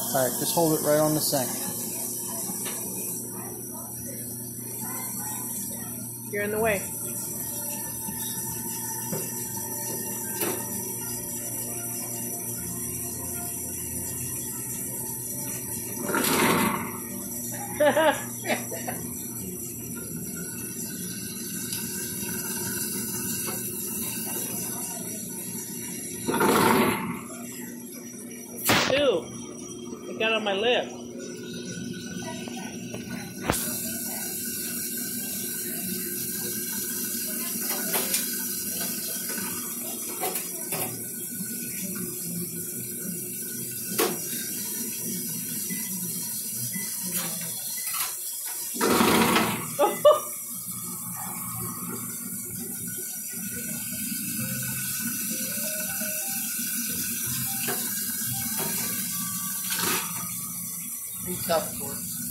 Alright, just hold it right on the sink. You're in the way. Ew! It got on my lip. Be tough, George.